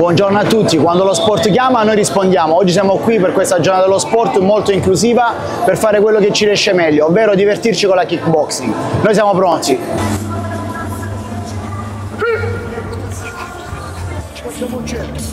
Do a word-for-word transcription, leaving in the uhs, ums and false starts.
buongiorno a tutti. Quando lo sport chiama noi rispondiamo. Oggi siamo qui per questa giornata dello sport molto inclusiva per fare quello che ci riesce meglio, ovvero divertirci con la kickboxing. Noi siamo pronti. Ci facciamo un cerchio.